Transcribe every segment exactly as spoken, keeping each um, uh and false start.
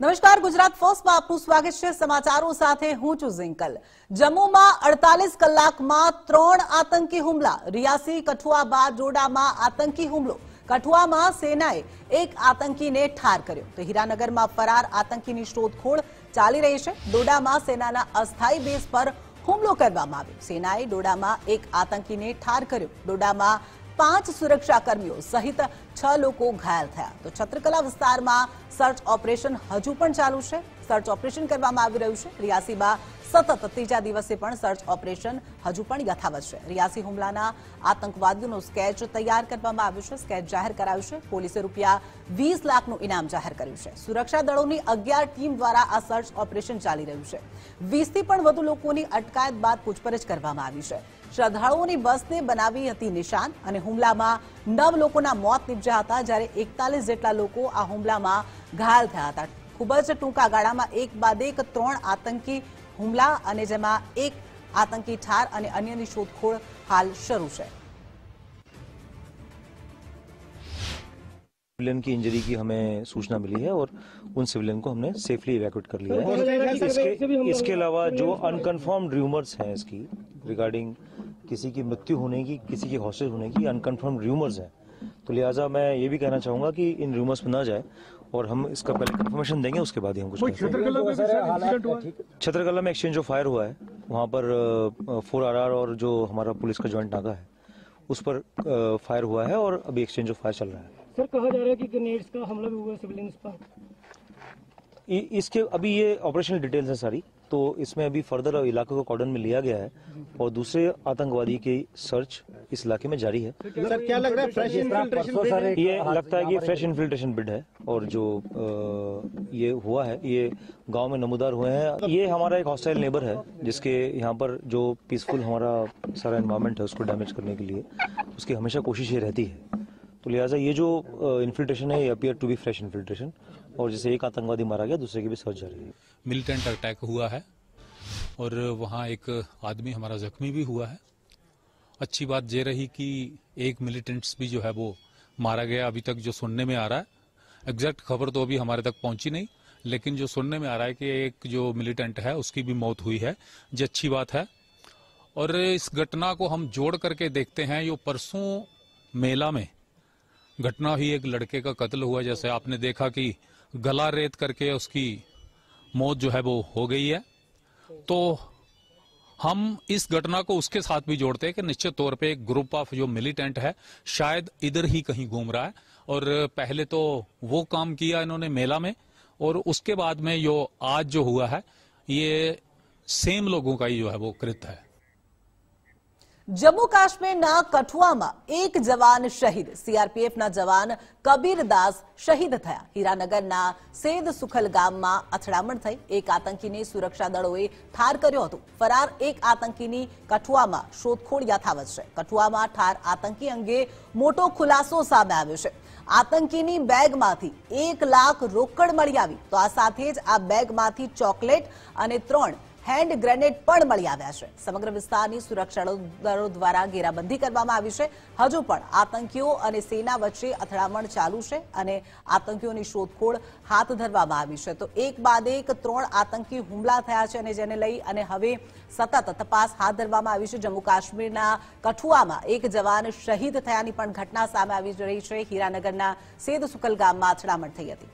નમસ્કાર, ગુજરાત ફર્સ્ટમાં આપનું સ્વાગત છે। સમાચારો સાથે હું છું ઝિંકલ। જમ્મુમાં અડતાલીસ કલાકમાં ત્રણ આતંકી હુમલા। રિયાસી કઠુઆ બાદ ડોડામાં આતંકી હુમલો। કઠુઆમાં સેનાએ એક આતંકીને ઠાર કર્યો તો હીરાનગરમાં ફરાર આતંકીની શોધખોળ ચાલી રહી છે। ડોડામાં સેનાના અસ્થાયી બેઝ પર હુમલો કરવામાં આવ્યો। સેનાએ ડોડામાં એક આતંકીને ઠાર કર્યો। ડોડામાં पांच सुरक्षाकर्मीओ सहित छ लोको घायल थया तो छत्रकला विस्तारमां सर्च ऑपरेशन हजू पण चालू छे। सर्च ऑपरेशन करवामां आवी रह्युं छे। रियासीमां सतत तीजा दिवसे पण सर्च ऑपरेशन हजू पण यथावत छे। रियासी हुमलाना आतंकवादीओनो स्केच तैयार करवामां आव्यो छे। स्केच जाहेर करायुं छे। पोलीसे रूपिया वीस लाखनुं इनाम जाहेर कर्युं छे। सुरक्षा दळोनी अगियार टीम द्वारा आ सर्च ऑपरेशन चाली रह्युं छे। वीस थी पण वधु लोकोनी अटकायत बाद पूछपरछ करवामां आवी छे। श्रद्धाळुओनी बसने बनावी हती निशान अने हुमलामां नव लोकोना मौत निपज्या हता, ज्यारे एकतालीस जेटला लोको आ हुमलामां घायल थया हता। खूब ज टूंका गाळामां एक बाद एक त्रण आतंकी हुमला अने जेमां एक आतंकी ठार अने अन्यनी शोधखोळ हाल शरू छे। सिविलियन की इंजरी की हमें सूचना मिली है और उन सिविलियन को हमने सेफली इवैक्यूएट कर लिया है। इसके, इसके अलावा जो अनकन्फर्म्ड रूमर्स हैं इसकी रिगार्डिंग किसी की मृत्यु होने की, किसी की हॉस्टेज होने की अनकन्फर्म्ड रूमर्स हैं, तो लिहाजा मैं ये भी कहना चाहूंगा कि इन रूमर्स में ना जाए और हम इसका पहले कंफर्मेशन देंगे, उसके बाद ही हम कुछ छत्रकला में एक्सचेंज ऑफ फायर हुआ है। वहाँ पर फोर आर आर और जो हमारा पुलिस का ज्वाइंट नाका है उस पर फायर हुआ है और अभी एक्सचेंज ऑफ फायर चल रहा है। सर, कहा जा रहा है कि ग्रेनेड्स का हमला भी हुआ सिविलियंस पर। इसके अभी ये ऑपरेशनल डिटेल्स है सारी, तो इसमें अभी फर्दर इलाके को कॉर्डन में लिया गया है और दूसरे आतंकवादी की सर्च इस इलाके में जारी है। सर, क्या लग रहा है फ्रेश इन्फिल्ट्रेशन? ये लगता है कि फ्रेश इन्फिल्ट्रेशन बिड है और जो आ, ये हुआ है ये गांव में नमूदार हुए हैं। ये हमारा एक हॉस्टाइल नेबर है जिसके यहाँ पर जो पीसफुल हमारा सारा एनवायरमेंट है उसको डैमेज करने के लिए उसकी हमेशा कोशिश ये रहती है। तो लिहाजा ये जो इन्फिल्ट्रेशन है ये appear to be fresh infiltration और जैसे एक आतंकवादी मारा गया दूसरे की भी सर्च जारी है। मिलिटेंट अटैक हुआ है और वहाँ एक आदमी हमारा जख्मी भी हुआ है। अच्छी बात ये रही कि एक मिलिटेंट्स भी जो है वो मारा गया। अभी तक जो सुनने में आ रहा है, एग्जैक्ट खबर तो अभी हमारे तक पहुंची नहीं, लेकिन जो सुनने में आ रहा है कि एक जो मिलिटेंट है उसकी भी मौत हुई है, जो अच्छी बात है। और इस घटना को हम जोड़ करके देखते हैं, यो परसों मेला में घटना हुई, एक लड़के का कत्ल हुआ, जैसे आपने देखा कि गला रेत करके उसकी मौत जो है वो हो गई है। तो हम इस घटना को उसके साथ भी जोड़ते हैं कि निश्चित तौर पे एक ग्रुप ऑफ जो मिलिटेंट है शायद इधर ही कहीं घूम रहा है और पहले तो वो काम किया इन्होंने मेला में और उसके बाद में जो आज जो हुआ है ये सेम लोगों का ही जो है वो कृत्य है। जम्मू काश्मीरना कठुआमां एक जवान शहीद। सीआरपीएफना जवान कबीरदास शहीद थया। हीरानगरना सेद सुखल गाममां અથડામણ થઈ एक आतंकीने सुरक्षा दळोए ठार कर्यो हतो। फरार एक आतंकीनी कठुआमां शोधखोळ यथावत छे। कठुआमां ठार आतंकी अंगे मोटो खुलासो सामे આવ્યો છે। आतंकीनी बेगमांथी एक लाख रोकड़ मळी आवी तो आ साथे ज आ बेगमांथी चॉकलेट अने त्रण हेन्ड ग्रेनेड पण मळी आव्या छे। समग्र विस्तारनी सुरक्षा दळो द्वारा घेराबंधी करवामां आवी छे। हजू पण आतंकीओ अने सेना वच्चे અથડામણ चालू छे अने आतंकीओनी शोधखोळ हाथ धरवामां आवी छे। तो एक बाद एक त्रण आतंकी हुमला थया छे अने जेने लई अने हवे सतत तपास हाथ धरवामां आवी छे। जम्मू काश्मीरना कठुआमां एक जवान शहीद थयानी पण घटना सामे आवी रही छे। हीरानगरना सेद सुखल गाममां અથડામણ થઈ હતી।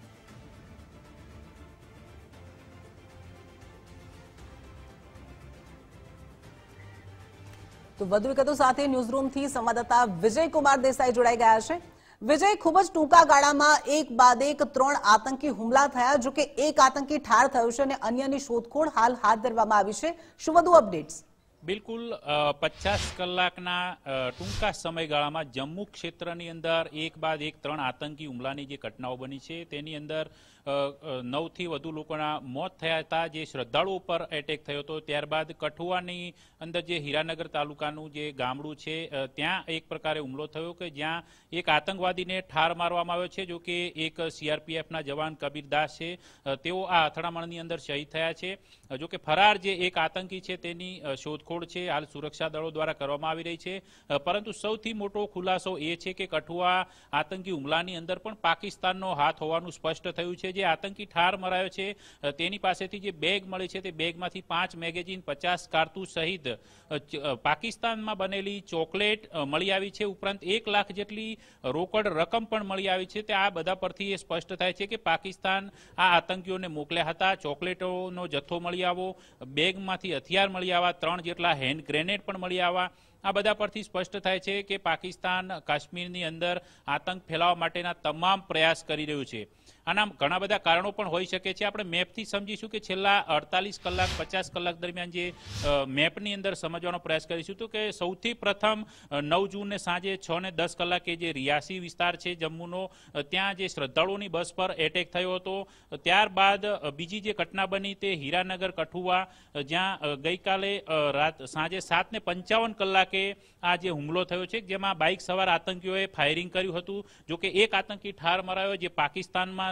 तो વધુ વિગતો સાથે ન્યૂઝરૂમ થી સંવાદદાતા વિજય કુમાર દેસાઈ જોડાઈ ગયા છે। વિજય, ખૂબ જ ટૂંકા ગાળામાં એક બાદ એક ત્રણ આતંકી હુમલા થયા, જો કે એક આતંકી ઠાર થયો છે અને અન્યની શોધખોળ હાલ હાથ ધરવામાં આવી છે। શું વધુ અપડેટ્સ? બિલકુલ, પચાસ કલાકના ટૂંકા સમયગાળામાં જમ્મુ ક્ષેત્રની અંદર એક બાદ એક ત્રણ આતંકી હુમલાની જે ઘટનાઓ બની છે તેની અંદર નવથી વધુ લોકોના મોત થયા હતા, જે શ્રદ્ધાળુઓ પર એટેક થયો હતો। ત્યારબાદ કઠુઆની અંદર જે હીરાનગર તાલુકાનું જે ગામડું છે ત્યાં એક પ્રકારે હુમલો થયો કે જ્યાં એક આતંકવાદીને ઠાર મારવામાં આવ્યો છે, જો કે એક સીઆરપીએફના જવાન કબીરદાસ છે તેઓ આ અથડામણની અંદર શહીદ થયા છે। જો કે ફરાર જે એક આતંકી છે તેની શોધખોળ શોધખોળ છે હાલ સુરક્ષા દળો દ્વારા કરવામાં આવી રહી છે, પરંતુ સૌથી મોટો ખુલાસો એ છે કે કઠુઆ આતંકી હુમલાની અંદર પણ પાકિસ્તાનનો હાથ હોવાનું સ્પષ્ટ થયું છે. જે આતંકી ઠાર મરાયો છે તેની પાસેથી જે બેગ મળી છે તે બેગમાંથી પાંચ મેગેઝીન, પચાસ કારતૂસ સહિત પાકિસ્તાનમાં બનેલી ચોકલેટ મળી આવી છે. ઉપરાંત એક લાખ જેટલી રોકડ રકમ પણ મળી આવી છે. તે આ બધા પરથી એ સ્પષ્ટ થાય છે કે પાકિસ્તાન આ આતંકીઓને મોકલ્યા હતા. ચોકલેટોનો જથ્થો મળી આવો, બેગમાંથી હથિયાર મળી આવ્યા, ત્રણ જેટલા હેન્ડ ગ્રેનેડ પણ મળી આવ્યા. આ બધા પરથી સ્પષ્ટ થાય છે કે પાકિસ્તાન કાશ્મીરની અંદર આતંક ફેલાવવા માટેના તમામ પ્રયાસ કરી રહ્યું છે. આના ઘણા બધા કારણો પણ હોઈ શકે છે. આપણે મેપથી સમજીશું કે છેલ્લા અડતાલીસ કલાક પચાસ કલાક દરમિયાન જે મેપની અંદર સમજવાનો પ્રયાસ કરીશું તો કે સૌથી પ્રથમ નવ જૂનને સાંજે છ ને દસ કલાકે જે રિયાસી વિસ્તાર છે જમ્મુનો, ત્યાં જે શ્રદ્ધાળુઓની બસ પર એટેક થયો હતો. ત્યારબાદ બીજી જે ઘટના બની તે હીરાનગર કઠુઆ, જ્યાં ગઈકાલે રાત સાંજે સાત ને પંચાવન કલાકે આ જે હુમલો થયો છે, જેમાં બાઇક સવાર આતંકીઓએ ફાયરિંગ કર્યું હતું. જોકે એક આતંકી ઠાર મરાયો જે પાકિસ્તાનમાં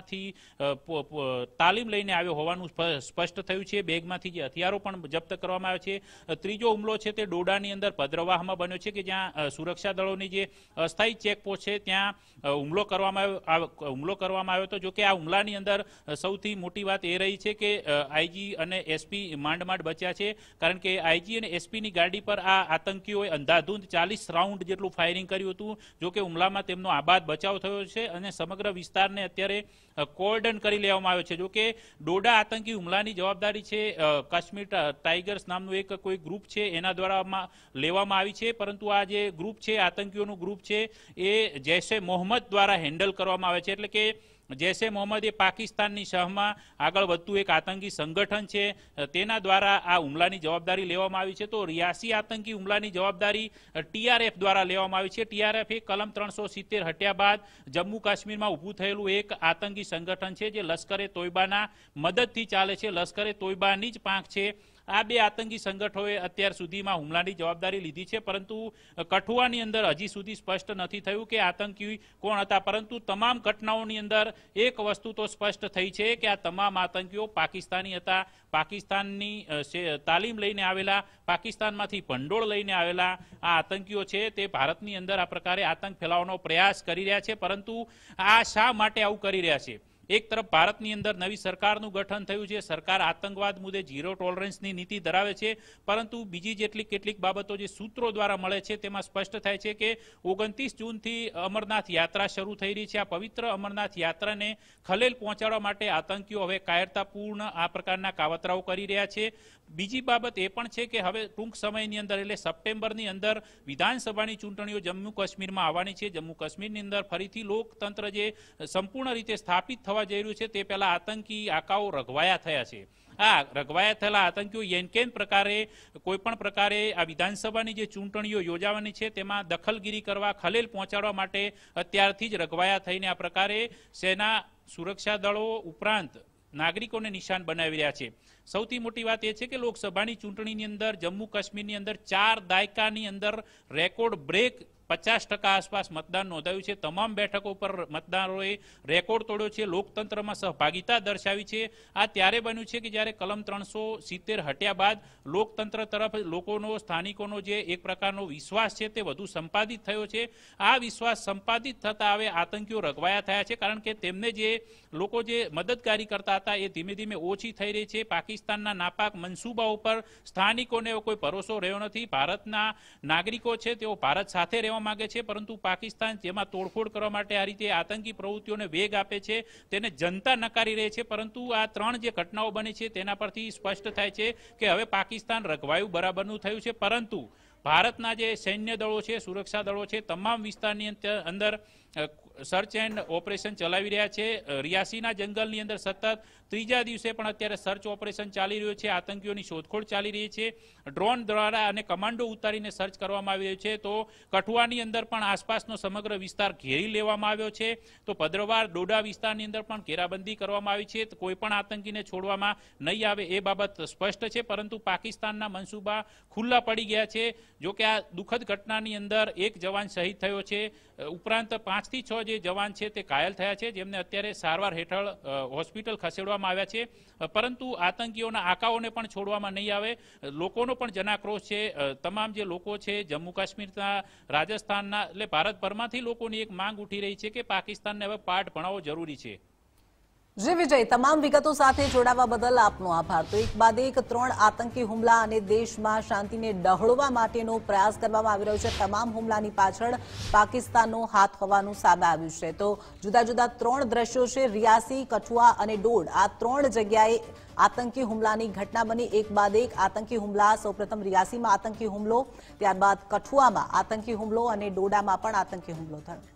તાલીમ લઈને આવ્યો હોવાનું સ્પષ્ટ થયું છે. બેગમાંથી જે હથિયારો પણ જપ્ત કરવામાં આવ્યા છે. ત્રીજો હુમલો છે તે ડોડાની અંદર ભદ્રવાહમાં બન્યો છે કે જ્યાં સુરક્ષા દળોની જે અસ્થાયી ચેકપોસ્ટ છે ત્યાં હુમલો કરવામાં આવ્યો હુમલો કરવામાં આવ્યો હતો. જોકે આ હુમલાની અંદર સૌથી મોટી વાત એ રહી છે કે આઈજી અને એસપી માંડ માંડ બચ્યા છે, કારણ કે આઈજી અને એસપીની ગાડી પર આ આતંકીઓએ અંધાધૂંધ ચાલીસ રાઉન્ડ જેટલું ફાયરિંગ કર્યું હતું. જોકે હુમલામાં તેમનો આબાદ બચાવ થયો છે અને સમગ્ર વિસ્તારને અત્યારે કોર્ડન કરી લેવામાં આવ્યો છે. જોકે ડોડા આતંકી હુમલાની જવાબદારી છે કાશ્મીર ટાઈગર્સ નામનું એક કોઈ ગ્રુપ છે એના દ્વારા લેવામાં આવી છે, પરંતુ આ જે ગ્રુપ છે આતંકીઓનું ગ્રુપ છે એ જૈશે મોહમ્મદ દ્વારા હેન્ડલ કરવામાં આવે છે. એટલે કે જૈશે મોહમ્મદ એ પાકિસ્તાનની શહમાં આગળ વધતું એક આતંકી સંગઠન છે, તેના દ્વારા આ હુમલાની જવાબદારી લેવામાં આવી છે. તો રિયાસી આતંકી હુમલાની જવાબદારી ટીઆરએફ દ્વારા લેવામાં આવી છે. ટીઆરએફ એ કલમ ત્રણસો સિત્તેર હટ્યા બાદ જમ્મુ કાશ્મીરમાં ઊભું થયેલું એક આતંકી સંગઠન છે જે લશ્કરે તોયબાના મદદથી ચાલે છે. લશ્કરે તોયબાની જ પાંખ છે. આ બે આતંકી સંગઠનોએ અત્યાર સુધીમાં હુમલાની જવાબદારી લીધી છે, પરંતુ કઠુઆની અંદર હજી સુધી સ્પષ્ટ નથી થયું કે આતંકી કોણ હતા. પરંતુ તમામ ઘટનાઓની અંદર એક વસ્તુ તો સ્પષ્ટ થઈ છે કે આ તમામ આતંકીઓ પાકિસ્તાની હતા. પાકિસ્તાનની તાલીમ લઈને આવેલા, પાકિસ્તાનમાંથી ભંડોળ લઈને આવેલા આ આતંકીઓ છે તે ભારતની અંદર આ પ્રકારે આતંક ફેલાવવાનો પ્રયાસ કરી રહ્યા છે. પરંતુ આ શા માટે આવું કરી રહ્યા છે? એક તરફ ભારતની અંદર નવી સરકારનું ગઠન થયું છે, સરકાર આતંકવાદ મુદ્દે ઝીરો ટોલરન્સની નીતિ ધરાવે છે, પરંતુ બીજી જેટલી કેટલીક બાબતો જે સૂત્રો દ્વારા મળે છે તેમાં સ્પષ્ટ થાય છે કે ઓગણત્રીસ જૂનથી અમરનાથ યાત્રા શરૂ થઈ રહી છે. આ પવિત્ર અમરનાથ યાત્રાને ખલેલ પહોંચાડવા માટે આતંકીઓ હવે કાયરતાપૂર્ણ આ પ્રકારના કાવતરાઓ કરી રહ્યા છે. બીજી બાબત એ પણ છે કે હવે ટૂંક સમયની અંદર એટલે સપ્ટેમ્બરની અંદર વિધાનસભાની ચૂંટણીઓ જમ્મુ કાશ્મીરમાં આવવાની છે. જમ્મુ કાશ્મીરની અંદર ફરીથી લોકતંત્ર જે સંપૂર્ણ રીતે સ્થાપિત થવા જઈ રહ્યું છે તે પહેલા આતંકી આકાઓ રઘવાયા થયા છે. આ રઘવાયા થયેલા આતંકીઓ યેનકેન પ્રકારે કોઈ પણ પ્રકારે આ વિધાનસભાની જે ચૂંટણીઓ યોજાવાની છે તેમાં દખલગીરી કરવા, ખલેલ પહોંચાડવા માટે અત્યારથી જ રઘવાયા થઈને આ પ્રકારે સેના, સુરક્ષા દળો ઉપરાંત નાગરિકોને નિશાન બનાવી રહ્યા છે. સૌથી મોટી વાત એ છે કે લોકસભાની ચૂંટણીની અંદર જમ્મુ કાશ્મીરની અંદર ચાર દાયકાની અંદર રેકોર્ડ બ્રેક પચાસ ટકા આસપાસ મતદાન નોંધાયું છે. તમામ બેઠકો પર મતદારોએ રેકોર્ડ તોડ્યો છે, લોકતંત્રમાં સહભાગિતા દર્શાવી છે. આ ત્યારે બન્યું છે કે જ્યારે કલમ ત્રણસો સિત્તેર હટ્યા બાદ લોકતંત્ર તરફ લોકોનો, સ્થાનિકોનો જે એક પ્રકારનો વિશ્વાસ છે તે વધુ સંપાદિત થયો છે. આ વિશ્વાસ સંપાદિત થતા હવે આતંકીઓ રઘવાયા થયા છે, કારણ કે તેમને જે લોકો જે મદદગારી કરતા હતા એ ધીમે ધીમે ઓછી થઈ રહી છે. પાકિસ્તાનના નાપાક મનસૂબાઓ પર સ્થાનિકોને કોઈ ભરોસો રહ્યો નથી. ભારતના નાગરિકો છે તેઓ ભારત સાથે રહેવા માંગે છે, પરંતુ પાકિસ્તાન જેમાં તોડફોડ કરવા માટે આ રીતે આતંકી પ્રવૃત્તિઓને વેગ આપે છે તેને જનતા નકારી રહી છે. પરંતુ આ ત્રણ જે ઘટનાઓ બની છે તેના પરથી સ્પષ્ટ થાય છે કે હવે પાકિસ્તાન રઘવાયું બરાબરનું થયું છે. પરંતુ ભારતના જે સૈન્ય દળો છે, સુરક્ષા દળો છે, તમામ વિસ્તારની અંદર સર્ચ એન્ડ ઓપરેશન ચલાવી રહ્યા છે. રિયાસીના જંગલની અંદર સતત ત્રીજા દિવસે પણ અત્યારે સર્ચ ઓપરેશન ચાલી રહ્યું છે. આતંકીઓની શોધખોળ ચાલી રહી છે. ડ્રોન દ્વારા અને કમાન્ડો ઉતારીને સર્ચ કરવામાં આવી રહ્યું છે. તો કઠુઆની અંદર પણ આસપાસનો સમગ્ર વિસ્તાર ઘેરી લેવામાં આવ્યો છે. તો ભદ્રવાર, ડોડા વિસ્તારની અંદર પણ ઘેરાબંધી કરવામાં આવી છે. કોઈ પણ આતંકીને છોડવામાં નહીં આવે એ બાબત સ્પષ્ટ છે, પરંતુ પાકિસ્તાનના મનસૂબા ખુલ્લા પડી ગયા છે. જો કે આ દુઃખદ ઘટનાની અંદર એક જવાન શહીદ થયો છે, ઉપરાંત પાંચથી છ જે જવાન છે તે ઘાયલ થયા છે, જેમને અત્યારે સારવાર હેઠળ હોસ્પિટલ ખસેડવામાં આવ્યા છે, પરંતુ આતંકીઓના આંકાઓને પણ છોડવામાં નહીં આવે. લોકોનો પણ જનાક્રોશ છે. તમામ જે લોકો છે જમ્મુ કાશ્મીરના, રાજસ્થાનના, એટલે ભારતભરમાંથી લોકોની એક માંગ ઉઠી રહી છે કે પાકિસ્તાનને હવે પાઠ ભણાવવો જરૂરી છે. જી વિજય, તમામ વિગતો સાથે જોડાવા બદલ આપનો આભાર. તો એક બાદ એક ત્રણ આતંકી હુમલા અને દેશમાં શાંતિને ડહોળવા માટેનો પ્રયાસ કરવામાં આવી રહ્યો છે. તમામ હુમલાની પાછળ પાકિસ્તાનનો હાથ હોવાનું સામે આવ્યું છે. તો જુદા જુદા ત્રણ દ્રશ્યો છે, રિયાસી, કઠુઆ અને ડોડ. આ ત્રણ જગ્યાએ આતંકી હુમલાની ઘટના બની. એક બાદ એક આતંકી હુમલા. સૌપ્રથમ રિયાસીમાં આતંકી હુમલો, ત્યારબાદ કઠુઆમાં આતંકી હુમલો અને ડોડામાં પણ આતંકી હુમલો થયો.